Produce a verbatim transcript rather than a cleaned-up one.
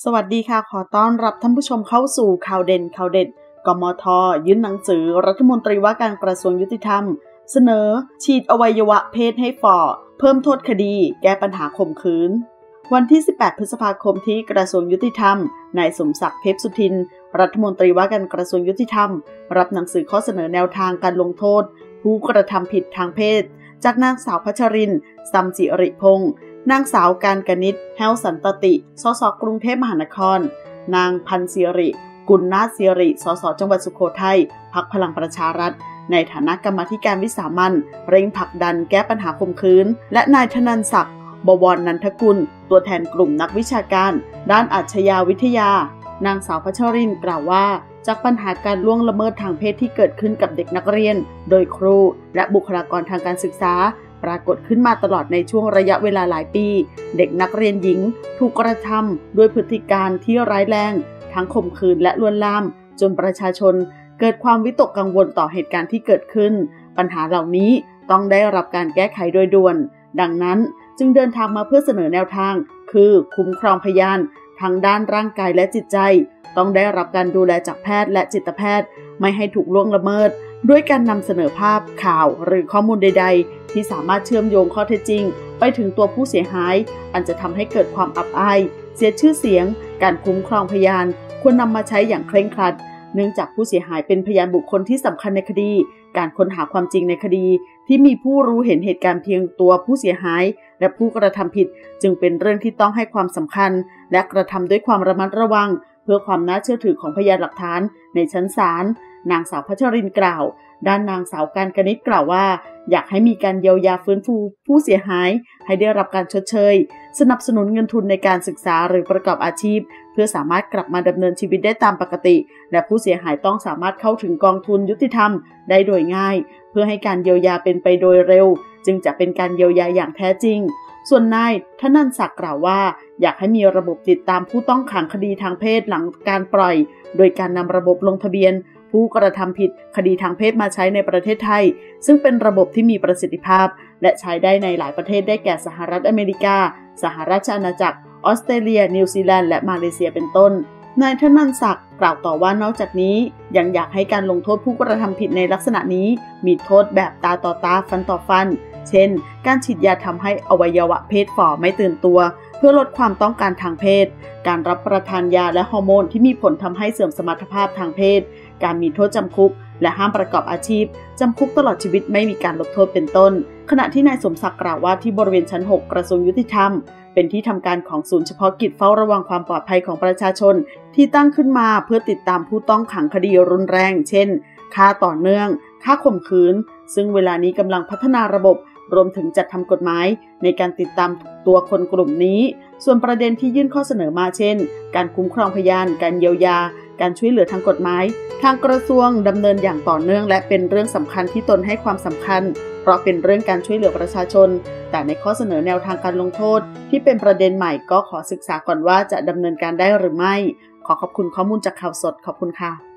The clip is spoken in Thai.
สวัสดีค่ะขอต้อนรับท่านผู้ชมเข้าสู่ข่าวเด่นข่าวเด็ดกมท.ยื่นหนังสือรัฐมนตรีว่าการกระทรวงยุติธรรมเสนอฉีดอวัยวะเพศให้ฝ่อเพิ่มโทษคดีแก้ปัญหาข่มขืนวันที่สิบแปดพฤษภาคมที่กระทรวงยุติธรรมนายสมศักดิ์เทพสุทินรัฐมนตรีว่าการกระทรวงยุติธรรมรับหนังสือข้อเสนอแนวทางการลงโทษผู้กระทำผิดทางเพศจากนางสาวพัชรินทร์ซัมศิริพงษ์นางสาวการกนิษฐ์แฮวสันตติสสกรุงเทพมหานครนางพันศิริกุลนาถศิริสสจังหวัดสุโขทัยพรรคพลังประชารัฐในฐานะกรรมาธิการวิสามัญเร่งผลักดันแก้ปัญหาข่มขืนและนายธนันศักดิ์บวรนันทกุลตัวแทนกลุ่มนักวิชาการด้านอาชญาวิทยานางสาวพัชรินทร์กล่าวว่าจากปัญหาการล่วงละเมิดทางเพศที่เกิดขึ้นกับเด็กนักเรียนโดยครูและบุคลากรทางการศึกษาปรากฏขึ้นมาตลอดในช่วงระยะเวลาหลายปีเด็กนักเรียนหญิงถูกกระทำด้วยพฤติการที่ร้ายแรงทั้งข่มขืนและลวนลามจนประชาชนเกิดความวิตกกังวลต่อเหตุการณ์ที่เกิดขึ้นปัญหาเหล่านี้ต้องได้รับการแก้ไขโดยด่วนดังนั้นจึงเดินทางมาเพื่อเสนอแนวทางคือคุ้มครองพยานทั้งด้านร่างกายและจิตใจต้องได้รับการดูแลจากแพทย์และจิตแพทย์ไม่ให้ถูกล่วงละเมิดด้วยการนำเสนอภาพข่าวหรือข้อมูลใดๆที่สามารถเชื่อมโยงข้อเท็จจริงไปถึงตัวผู้เสียหายอันจะทำให้เกิดความอับอายเสียชื่อเสียงการคุ้มครองพยานควรนำมาใช้อย่างเคร่งครัดเนื่องจากผู้เสียหายเป็นพยานบุคคลที่สำคัญในคดีการค้นหาความจริงในคดีที่มีผู้รู้เห็นเหตุการณ์เพียงตัวผู้เสียหายและผู้กระทำผิดจึงเป็นเรื่องที่ต้องให้ความสำคัญและกระทำด้วยความระมัดระวังเพื่อความน่าเชื่อถือของพยานหลักฐานในชั้นศาลนางสาวพัชรินทร์กล่าวด้านนางสาวการกนิษฐ์กล่าวว่าอยากให้มีการเยียวยาฟื้นฟูผู้เสียหายให้ได้รับการชดเชยสนับสนุนเงินทุนในการศึกษาหรือประกอบอาชีพเพื่อสามารถกลับมาดำเนินชีวิตได้ตามปกติและผู้เสียหายต้องสามารถเข้าถึงกองทุนยุติธรรมได้โดยง่ายเพื่อให้การเยียวยาเป็นไปโดยเร็วจึงจะเป็นการเยียวยาอย่างแท้จริงส่วนนายธนันศักดิ์กล่าวว่าอยากให้มีระบบติดตามผู้ต้องขังคดีทางเพศหลังการปล่อยโดยการนำระบบลงทะเบียนผู้กระทำผิดคดีทางเพศมาใช้ในประเทศไทยซึ่งเป็นระบบที่มีประสิทธิภาพและใช้ได้ในหลายประเทศได้แก่สหรัฐอเมริกาสหราชอาณาจักรออสเตรเลียนิวซีแลนด์และมาเลเซียเป็นต้นนายธนันศักดิ์กล่าวต่อว่านอกจากนี้ยังอยากให้การลงโทษผู้กระทำผิดในลักษณะนี้มีโทษแบบตาต่อตาฟันต่อฟันเช่นการฉีดยาทำให้อวัยวะเพศฝ่อไม่ตื่นตัวเพื่อลดความต้องการทางเพศการรับประทานยาและฮอร์โมนที่มีผลทำให้เสื่อมสมรรถภาพทางเพศการมีโทษจำคุกและห้ามประกอบอาชีพจำคุกตลอดชีวิตไม่มีการลดโทษเป็นต้นขณะที่นายสมศักดิ์กล่าวว่าที่บริเวณชั้นหกกระทรวงยุติธรรมเป็นที่ทำการของศูนย์เฉพาะกิจเฝ้าระวังความปลอดภัยของประชาชนที่ตั้งขึ้นมาเพื่อติดตามผู้ต้องขังคดีรุนแรงเช่นฆ่าต่อเนื่องฆ่าข่มขืนซึ่งเวลานี้กำลังพัฒนาระบบรวมถึงจัดทำกฎหมายในการติดตามตัวคนกลุ่มนี้ส่วนประเด็นที่ยื่นข้อเสนอมาเช่นการคุ้มครองพยานการเยียวยาการช่วยเหลือทางกฎหมายทางกระทรวงดำเนินอย่างต่อเนื่องและเป็นเรื่องสำคัญที่ตนให้ความสำคัญเพราะเป็นเรื่องการช่วยเหลือประชาชนแต่ในข้อเสนอแนวทางการลงโทษที่เป็นประเด็นใหม่ก็ขอศึกษาก่อนว่าจะดำเนินการได้หรือไม่ขอขอบคุณข้อมูลจากข่าวสดขอบคุณค่ะ